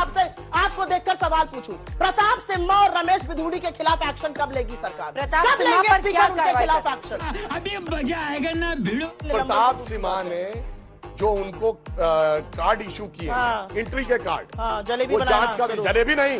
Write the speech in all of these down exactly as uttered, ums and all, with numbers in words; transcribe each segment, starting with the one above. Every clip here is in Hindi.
आपसे आपको देखकर सवाल पूछूं, प्रताप सिम्हा और रमेश बिधूड़ी के खिलाफ एक्शन कब लेगी सरकार? प्रताप कब सिम्हा लेंगे पर स्पीकर क्या उनके कार्रवाई खिलाफ कर- एक्शन? अभी मजा आएगा ना भिड़ो। प्रताप सिम्हा ने जो उनको आ, कार्ड इशू किए, हाँ। एंट्री के कार्ड, हाँ, जलेबी वो बनाना जांच कर, शुरू। जलेबी नहीं,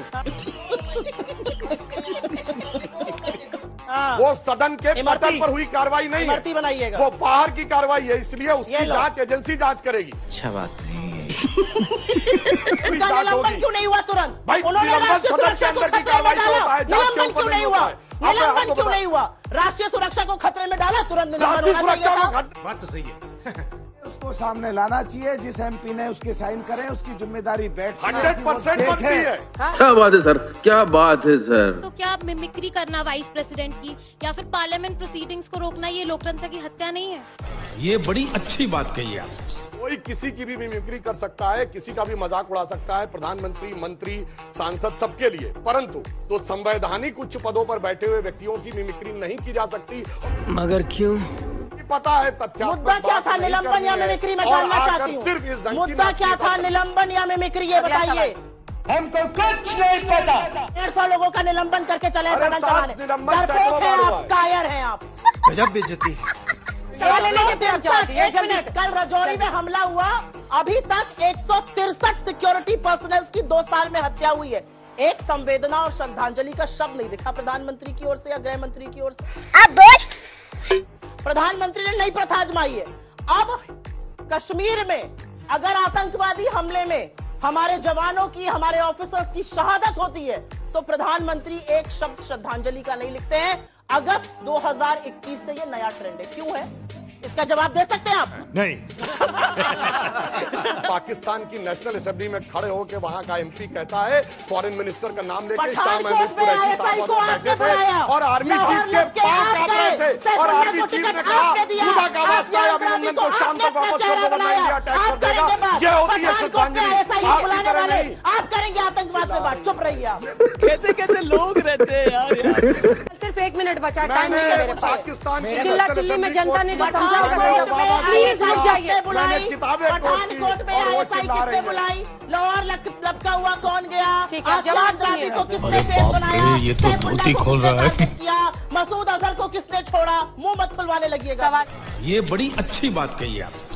हाँ। वो सदन के इमरती। पटल पर हुई कार्रवाई नहीं इमरती है, बनाइएगा। वो बाहर की कार्रवाई है, इसलिए ये उसकी लो। जांच एजेंसी जांच करेगी। अच्छा बात नहीं है। उनका जांच निलंबन होगी। क्यों नहीं हुआ तुरंत? भाई, उन्होंने निलंबन राष्ट्रीय सदन के सुरक्षा को अंदर की खतरे में कार्रवाई डाला। होता है, जांच के निलंबन ऊपर क्यों नहीं नहीं हुआ? होता है। आप- निलंबन आपको क्यों बता- नहीं हुआ? राष्ट्रीय सुरक्षा को खतरे में डाला, तुरंत निलंबन राष्ट्रीय होना चाहिए सुरक्षा था। को बात तो सही है। उसको सामने लाना चाहिए, जिस एमपी ने उसके साइन करे उसकी जिम्मेदारी बैठ हंड्रेड परसेंट बनती है। क्या बात है सर, क्या बात है सर। तो क्या मिमिक्री करना वाइस प्रेसिडेंट की या फिर पार्लियामेंट प्रोसीडिंग्स को रोकना ये लोकतंत्र की हत्या नहीं है? ये बड़ी अच्छी बात कही आप। कोई किसी की भी मिमिक्री कर सकता है, किसी का भी मजाक उड़ा सकता है, प्रधानमंत्री, मंत्री, सांसद, सबके लिए, परंतु तो संवैधानिक उच्च पदों पर बैठे हुए व्यक्तियों की मिमिक्री नहीं की जा सकती। मगर क्यों? पता है तथ्यात्मक मुद्दा क्या बात था? नहीं निलंबन करनी या है। मिमिक्री में और जानना आकर चाहती सिर्फ इस हूँ। ढंग की मुद्दा बात क्या नहीं था? करनी। निलंबन या मिमिक्री, ये अगला बताइए। हमको कुछ नहीं पता। डेढ़ सौ लोगों का निलंबन करके चले अरे सदन सात चलाने। निलंबन डरपोक सैकड़ों हैं बार हुआ आप, है। कायर हैं आप। गजब बेइज्जती। सवाल लेने की तरफ जाती है, एक जल्दी मिनट, से। कल रजौरी में हमला हुआ, अभी तक एक सौ तिरसठ सिक्योरिटी पर्सनल की दो साल में हत्या हुई है। एक संवेदना और श्रद्धांजलि का शब्द नहीं दिखा प्रधानमंत्री की ओर से या गृह मंत्री की ओर से। प्रधानमंत्री ने नई प्रथा आजमाई है। अब कश्मीर में अगर आतंकवादी हमले में हमारे जवानों की, हमारे ऑफिसर्स की शहादत होती है तो प्रधानमंत्री एक शब्द श्रद्धांजलि का नहीं लिखते हैं। अगस्त दो हज़ार इक्कीस से ये नया ट्रेंड है, क्यों है? इसका जवाब दे सकते हैं आप? नहीं। पाकिस्तान की नेशनल असेंबली में खड़े होकर वहां का एमपी कहता है, फॉरेन मिनिस्टर का नाम लेके शाह पठानकोट महमूद में कुरैशी आईएसआई साहब को वहां आपने बैठे थे बुलाया। और आर्मी लाहौर चीफ के लग के पांव आप काट गए। रहे थे सैफ और अल्लाह आर्मी को चीफ टिकट ने कहा, आपने दिया। खुदा का वास्ता है, आसियान अभिनंदन को को शाम तक आपने वापस चेहरा कर दो वरना बनाया। इंडिया अटैक आप कर देगा। करेंगे बात। ये होती है पठानकोट में श्रद्धांजलि। आईएसआई को आपकी बुलाने तरह वाले नहीं। आप करेंगे आतंकवाद पे बात। चुप रहिए आप। कैसे कैसे लोग रहते हैं यार, यार। सिर्फ एक मिनट बचा, टाइम मैंने नहीं है मेरे पास। पाकिस्तान की चिल्ला नेशनल चिल्ली में असेंबली जनता ने जो कोर्ट में समझा होगा, पठानकोट समझा। में प्लीज हट जाइए। बुलाई, मैंने किताबें कोट की पठानकोट में और वो आईएसआई चिल्ला किसने रही है। बुलाई? लाहौर लप- लपका हुआ कौन गया? ठीक है, आसियान जवाब ड्राबी सुनिए। को किसने अरे फेस बाप बनाया? रे, ये तो सैफ अल्लाह धोती को खोल किसने रहा है। टारगेट किया? मसूद अजहर को किसने छोड़ा? मुंह मत खुलवाने लगिएगा। सवाल ये बड़ी अच्छी बात कही आप।